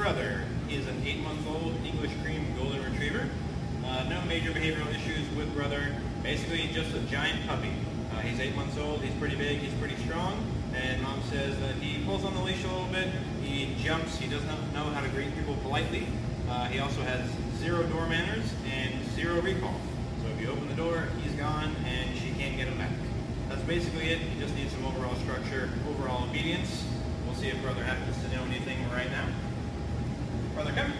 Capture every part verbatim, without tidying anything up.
brother. He is an eight-month-old English cream golden retriever. Uh, no major behavioral issues with brother. Basically, just a giant puppy. Uh, he's eight months old. He's pretty big. He's pretty strong. And mom says that he pulls on the leash a little bit. He jumps. He doesn't know how to greet people politely. Uh, he also has zero door manners and zero recall. So if you open the door, he's gone, and she can't get him back. That's basically it. He just needs some overall structure, overall obedience. We'll see if brother happens to know anything right now. Brother, come.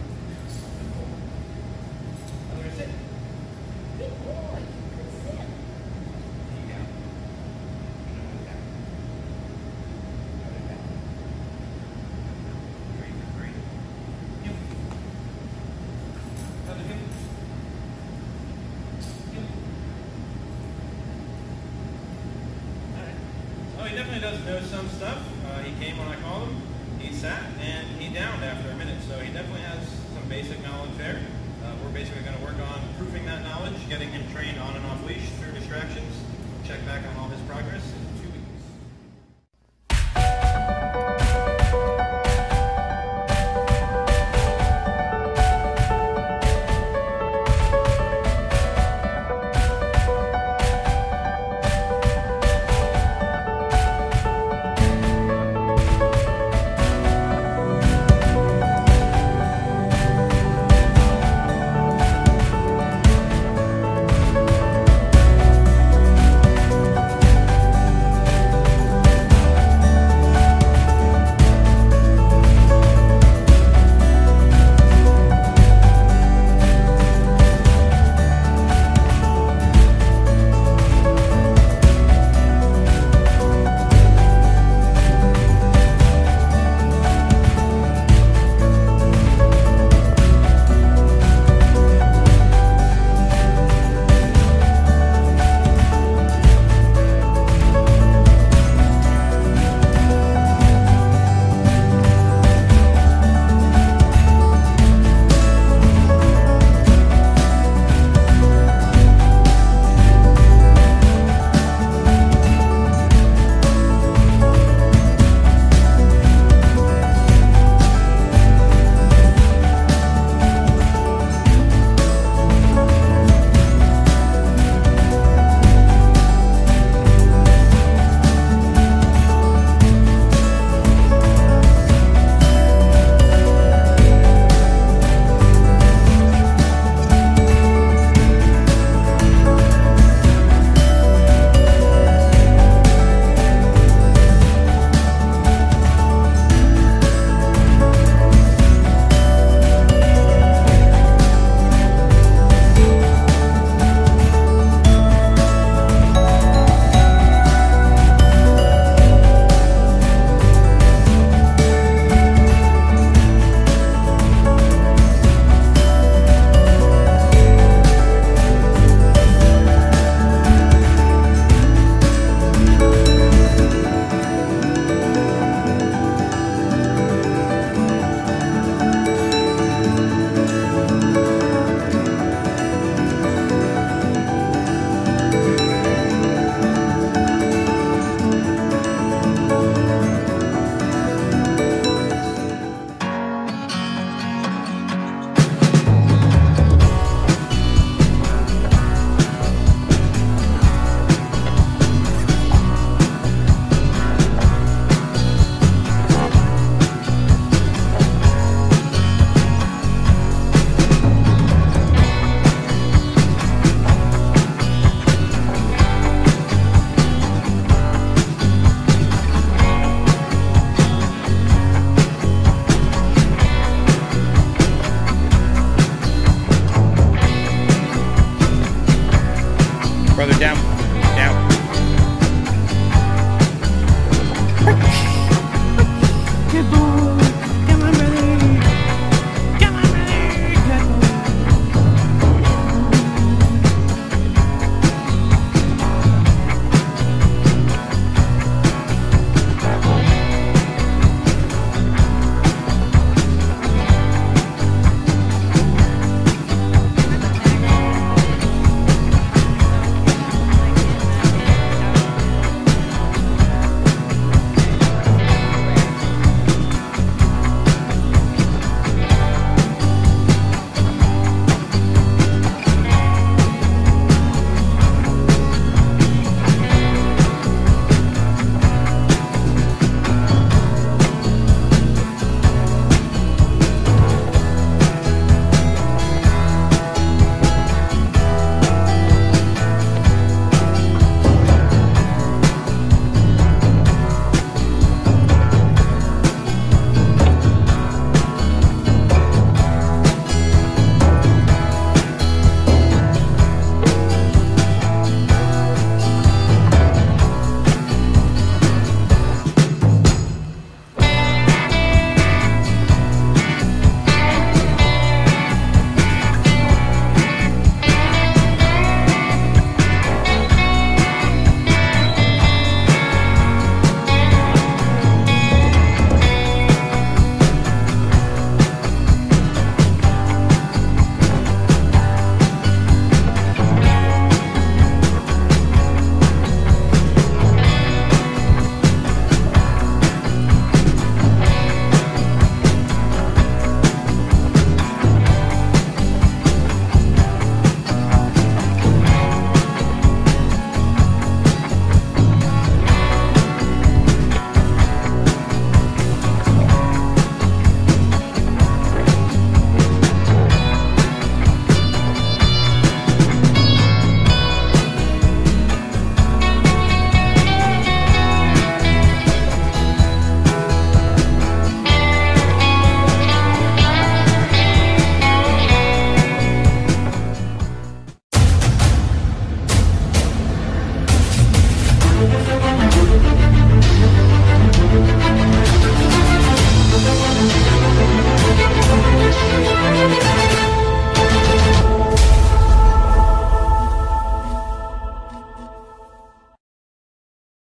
Brother, sit. Good boy. Good sit. There you go. Brother, down. Brother, down. Great, great. Yep. Brother, come. Yep. Alright. Oh, he definitely does know some stuff. Uh, he came when I called him. He sat and he downed after a minute, so he definitely has some basic knowledge there. Uh, we're basically going to work on proofing that knowledge, getting him trained on and off leash through distractions. Check back on all his progress in two weeks.